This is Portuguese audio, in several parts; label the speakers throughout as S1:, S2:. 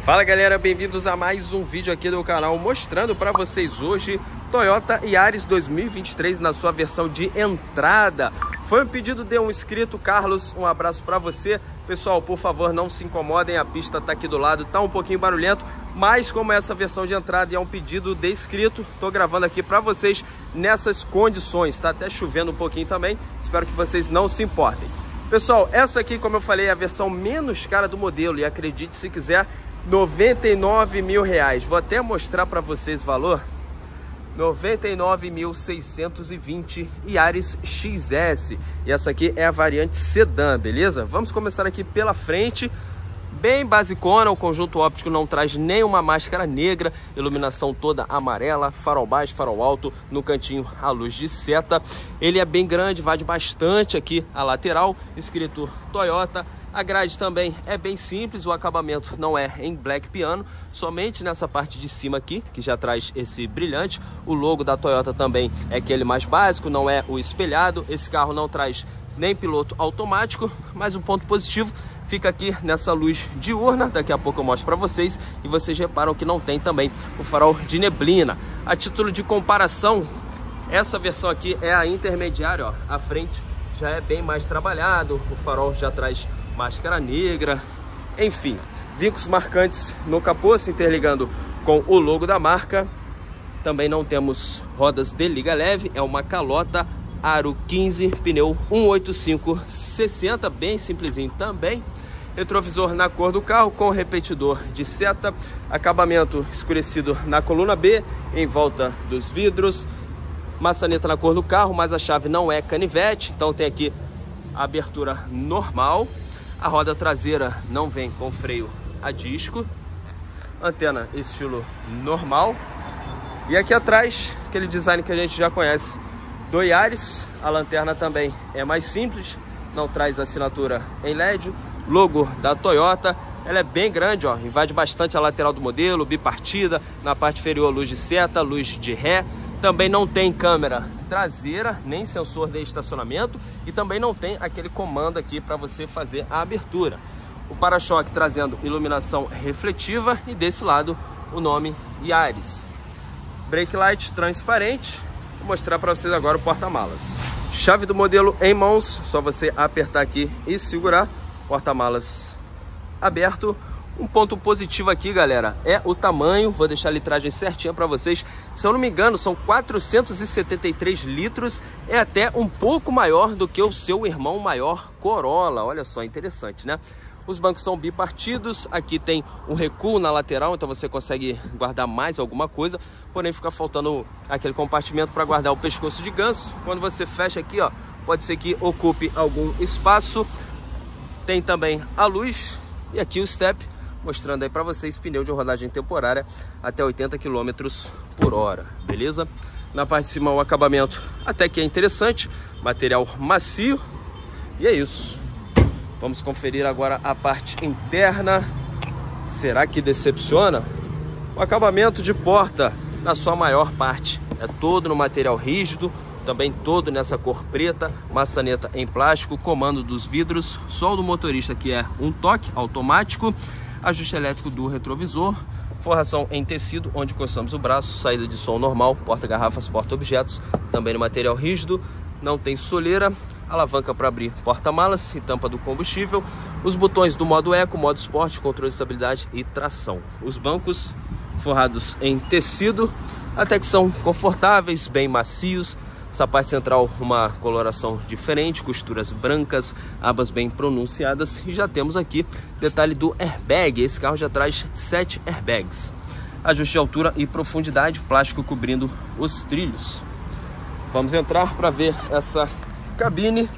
S1: Fala galera, bem-vindos a mais um vídeo aqui do canal, mostrando para vocês hoje Toyota Yaris 2023 na sua versão de entrada. Foi um pedido de um inscrito, Carlos, um abraço para você. Pessoal, por favor, não se incomodem, a pista tá aqui do lado, tá um pouquinho barulhento, mas como essa versão de entrada é um pedido de inscrito, tô gravando aqui para vocês nessas condições. Tá até chovendo um pouquinho também, espero que vocês não se importem. Pessoal, essa aqui, como eu falei, é a versão menos cara do modelo e acredite se quiser, R$99 mil. Vou até mostrar para vocês o valor. 99.620 Yaris XS. E essa aqui é a variante sedã, beleza? Vamos começar aqui pela frente. Bem basicona, o conjunto óptico não traz nenhuma máscara negra, iluminação toda amarela, farol baixo, farol alto, no cantinho a luz de seta. Ele é bem grande, invade bastante aqui a lateral, escrito Toyota. A grade também é bem simples, o acabamento não é em black piano, somente nessa parte de cima aqui, que já traz esse brilhante. O logo da Toyota também é aquele mais básico, não é o espelhado. Esse carro não traz nem piloto automático, mas um ponto positivo fica aqui nessa luz diurna, daqui a pouco eu mostro para vocês, e vocês reparam que não tem também o farol de neblina. A título de comparação, essa versão aqui é a intermediária, ó. A frente já é bem mais trabalhado, o farol já traz máscara negra, enfim, vincos marcantes no capô se interligando com o logo da marca. Também não temos rodas de liga leve, é uma calota aro 15, pneu 185/60, bem simplesinho também. Retrovisor na cor do carro com repetidor de seta, acabamento escurecido na coluna B, em volta dos vidros, maçaneta na cor do carro, mas a chave não é canivete, então tem aqui a abertura normal. A roda traseira não vem com freio a disco, antena estilo normal. E aqui atrás, aquele design que a gente já conhece do Yaris. A lanterna também é mais simples, não traz assinatura em LED, logo da Toyota. Ela é bem grande, ó, invade bastante a lateral do modelo, bipartida, na parte inferior luz de seta, luz de ré. Também não tem câmera traseira, nem sensor de estacionamento, e também não tem aquele comando aqui para você fazer a abertura. O para-choque trazendo iluminação refletiva e desse lado o nome Yaris. Brake light transparente. Vou mostrar para vocês agora o porta-malas. Chave do modelo em mãos, só você apertar aqui e segurar. Porta-malas aberto. Um ponto positivo aqui, galera, é o tamanho. Vou deixar a litragem certinha para vocês. Se eu não me engano, são 473 litros. É até um pouco maior do que o seu irmão maior Corolla. Olha só, interessante, né? Os bancos são bipartidos. Aqui tem um recuo na lateral, então você consegue guardar mais alguma coisa. Porém, fica faltando aquele compartimento para guardar o pescoço de ganso. Quando você fecha aqui, ó, pode ser que ocupe algum espaço. Tem também a luz e aqui o step, mostrando aí para vocês pneu de rodagem temporária até 80 km por hora, beleza? Na parte de cima o acabamento até que é interessante, material macio, e é isso. Vamos conferir agora a parte interna. Será que decepciona? O acabamento de porta, na sua maior parte, é todo no material rígido, também todo nessa cor preta, maçaneta em plástico, comando dos vidros, sol do motorista que é um toque automático, ajuste elétrico do retrovisor, forração em tecido onde encostamos o braço, saída de som normal, porta-garrafas, porta-objetos, também no material rígido, não tem soleira, alavanca para abrir porta-malas e tampa do combustível, os botões do modo eco, modo esporte, controle de estabilidade e tração. Os bancos forrados em tecido, até que são confortáveis, bem macios. Essa parte central, uma coloração diferente, costuras brancas, abas bem pronunciadas. E já temos aqui detalhe do airbag. Esse carro já traz 7 airbags. Ajuste de altura e profundidade, plástico cobrindo os trilhos. Vamos entrar para ver essa cabine.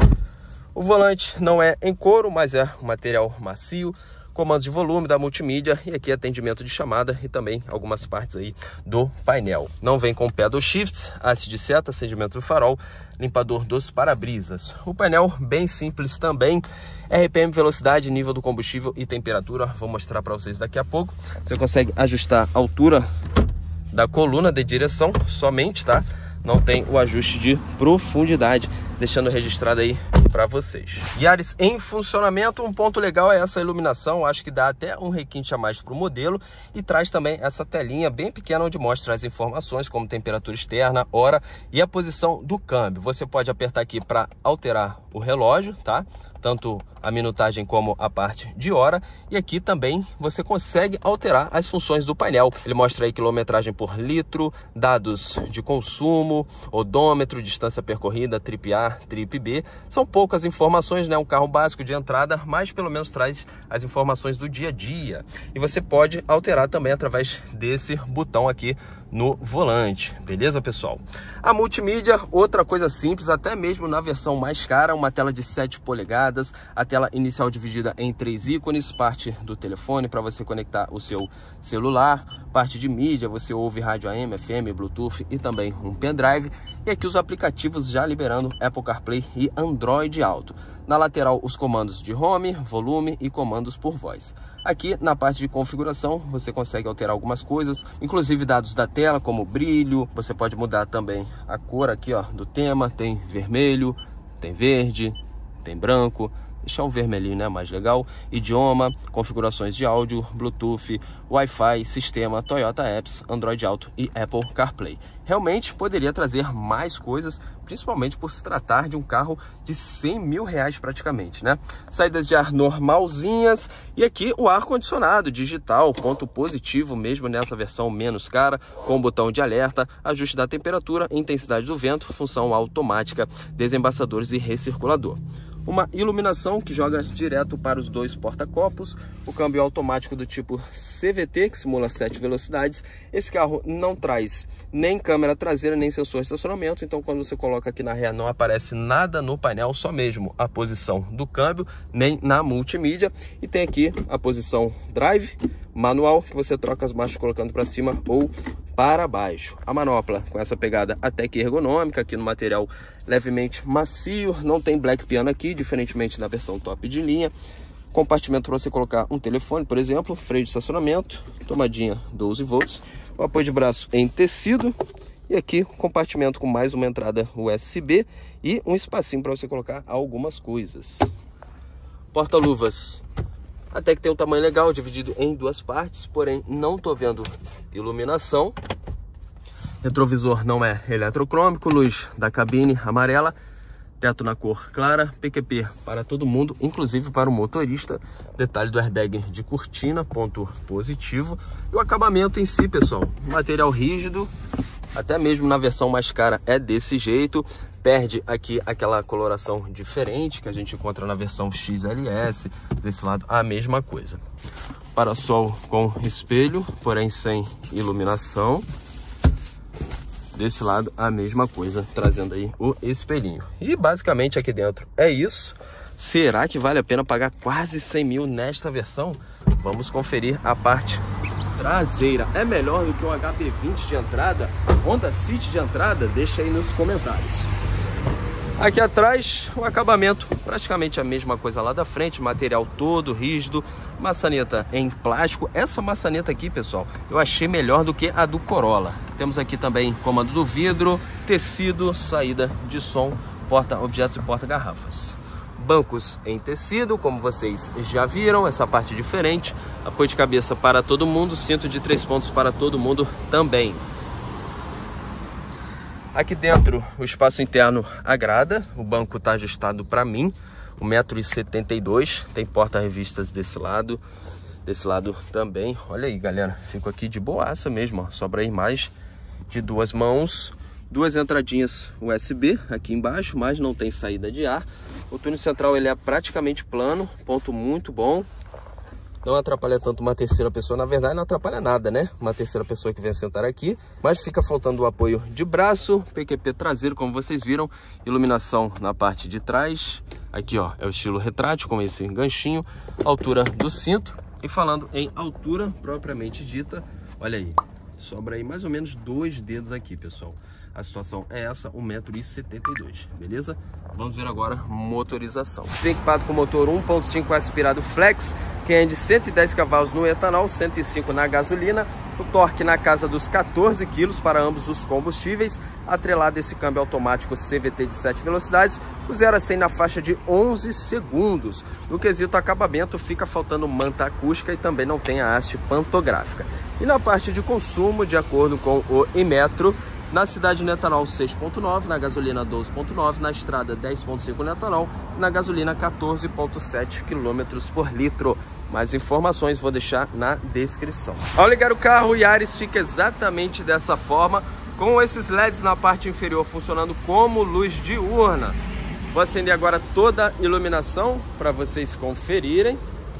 S1: O volante não é em couro, mas é um material macio. Comandos de volume da multimídia e aqui atendimento de chamada e também algumas partes aí do painel. Não vem com pedal shifts, haste de seta, acendimento do farol, limpador dos para-brisas. O painel bem simples também, RPM, velocidade, nível do combustível e temperatura. Vou mostrar para vocês daqui a pouco. Você consegue ajustar a altura da coluna de direção somente, tá? Não tem o ajuste de profundidade, deixando registrado aí para vocês. Yaris em funcionamento, um ponto legal é essa iluminação, acho que dá até um requinte a mais para o modelo e traz também essa telinha bem pequena onde mostra as informações como temperatura externa, hora e a posição do câmbio. Você pode apertar aqui para alterar o relógio, tá? Tanto a minutagem como a parte de hora, e aqui também você consegue alterar as funções do painel. Ele mostra aí quilometragem por litro, dados de consumo, odômetro, distância percorrida, trip A, trip B. São poucas informações, né? Um carro básico de entrada, mas pelo menos traz as informações do dia a dia. E você pode alterar também através desse botão aqui no volante, beleza, pessoal? A multimídia, outra coisa simples, até mesmo na versão mais cara, uma tela de 7 polegadas, a tela inicial dividida em 3 ícones, parte do telefone para você conectar o seu celular, parte de mídia, você ouve rádio AM, FM, Bluetooth e também um pendrive, e aqui os aplicativos já liberando Apple CarPlay e Android Auto. Na lateral, os comandos de home, volume e comandos por voz. Aqui na parte de configuração, você consegue alterar algumas coisas, inclusive dados da tela, como brilho. Você pode mudar também a cor aqui, ó, do tema. Tem vermelho, tem verde, tem branco. Deixar um vermelhinho, né, mais legal. Idioma, configurações de áudio, Bluetooth, Wi-Fi, sistema, Toyota Apps, Android Auto e Apple CarPlay. Realmente poderia trazer mais coisas, principalmente por se tratar de um carro de 100 mil reais praticamente, né? Saídas de ar normalzinhas e aqui o ar-condicionado digital, ponto positivo mesmo nessa versão menos cara, com botão de alerta, ajuste da temperatura, intensidade do vento, função automática, desembaçadores e recirculador. Uma iluminação que joga direto para os dois porta-copos, o câmbio automático do tipo CVT, que simula 7 velocidades. Esse carro não traz nem câmera traseira, nem sensor de estacionamento, então quando você coloca aqui na ré não aparece nada no painel, só mesmo a posição do câmbio, nem na multimídia. E tem aqui a posição drive, manual, que você troca as marchas colocando para cima ou para baixo. A manopla com essa pegada até que ergonômica, aqui no material levemente macio, não tem black piano aqui, diferentemente da versão top de linha. Compartimento para você colocar um telefone, por exemplo, freio de estacionamento, tomadinha 12 volts, o apoio de braço em tecido e aqui compartimento com mais uma entrada USB e um espacinho para você colocar algumas coisas. Porta-luvas até que tem um tamanho legal, dividido em duas partes, porém não tô vendo iluminação. Retrovisor não é eletrocrômico, luz da cabine amarela, teto na cor clara, PQP para todo mundo, inclusive para o motorista. Detalhe do airbag de cortina, ponto positivo. E o acabamento em si, pessoal, material rígido, até mesmo na versão mais cara é desse jeito. Perde aqui aquela coloração diferente que a gente encontra na versão XLS. Desse lado a mesma coisa. Parasol com espelho, porém sem iluminação. Desse lado a mesma coisa, trazendo aí o espelhinho. E basicamente aqui dentro é isso. Será que vale a pena pagar quase 100 mil nesta versão? Vamos conferir a parte traseira. É melhor do que um HB20 de entrada? Honda City de entrada? Deixa aí nos comentários. Aqui atrás, o acabamento, praticamente a mesma coisa lá da frente, material todo rígido, maçaneta em plástico. Essa maçaneta aqui, pessoal, eu achei melhor do que a do Corolla. Temos aqui também comando do vidro, tecido, saída de som, porta-objetos e porta-garrafas. Bancos em tecido, como vocês já viram, essa parte diferente, apoio de cabeça para todo mundo, cinto de 3 pontos para todo mundo também. Aqui dentro o espaço interno agrada, o banco está ajustado para mim, 1,72 m, tem porta-revistas desse lado também. Olha aí, galera, fico aqui de boaça mesmo, ó. Sobra aí mais de 2 mãos, 2 entradinhas USB aqui embaixo, mas não tem saída de ar. O túnel central ele é praticamente plano, ponto muito bom. Não atrapalha tanto uma terceira pessoa, na verdade não atrapalha nada, né? Uma terceira pessoa que vem sentar aqui, mas fica faltando o apoio de braço, PQP traseiro, como vocês viram, iluminação na parte de trás. Aqui, ó, é o estilo retrátil com esse ganchinho, altura do cinto. E falando em altura propriamente dita, olha aí, sobra aí mais ou menos 2 dedos aqui, pessoal. A situação é essa, 1,72 m, beleza? Vamos ver agora motorização. Tem equipado com motor 1.5 aspirado flex, que é de 110 cavalos no etanol, 105 na gasolina. O torque na casa dos 14 kg para ambos os combustíveis, atrelado esse câmbio automático CVT de 7 velocidades, o 0 a 100 na faixa de 11 segundos. No quesito acabamento, fica faltando manta acústica e também não tem a haste pantográfica. E na parte de consumo, de acordo com o Inmetro, na cidade no etanol 6,9, na gasolina 12,9, na estrada 10,5 no etanol, na gasolina 14,7 km por litro. Mais informações vou deixar na descrição. Ao ligar o carro, o Yaris fica exatamente dessa forma, com esses LEDs na parte inferior funcionando como luz diurna. Vou acender agora toda a iluminação para vocês conferirem.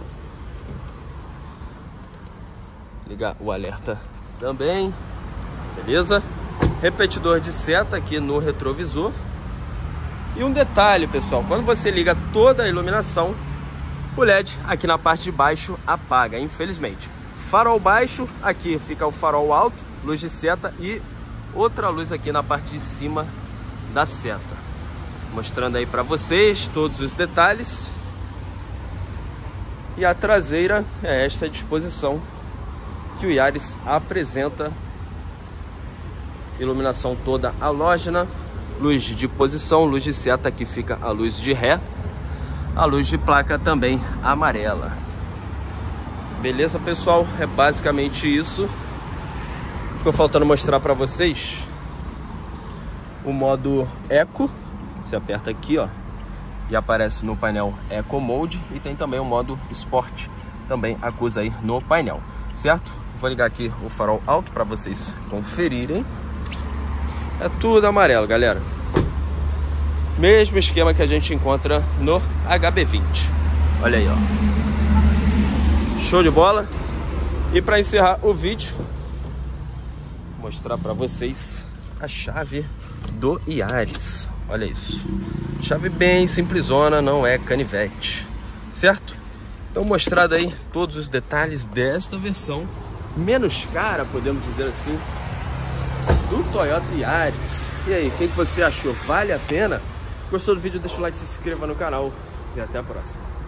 S1: Ligar o alerta também, beleza? Repetidor de seta aqui no retrovisor. E um detalhe, pessoal, quando você liga toda a iluminação, o LED aqui na parte de baixo apaga, infelizmente. Farol baixo, aqui fica o farol alto, luz de seta e outra luz aqui na parte de cima da seta. Mostrando aí para vocês todos os detalhes. E a traseira é esta disposição que o Yaris apresenta. Iluminação toda halógena, luz de posição, luz de seta, aqui fica a luz de ré, a luz de placa também amarela. Beleza, pessoal? É basicamente isso. Ficou faltando mostrar para vocês o modo Eco. Você aperta aqui, ó, e aparece no painel Eco Mode, e tem também o modo Sport, também acusa aí no painel, certo? Vou ligar aqui o farol alto para vocês conferirem. É tudo amarelo, galera. Mesmo esquema que a gente encontra no HB20. Olha aí, ó. Show de bola. E para encerrar o vídeo, vou mostrar para vocês a chave do Yaris. Olha isso. Chave bem simplesona, não é canivete, certo? Então mostrado aí todos os detalhes desta versão menos cara, podemos dizer assim, do Toyota Yaris. E aí, o que você achou? Vale a pena? Gostou do vídeo? Deixa o like, se inscreva no canal e até a próxima.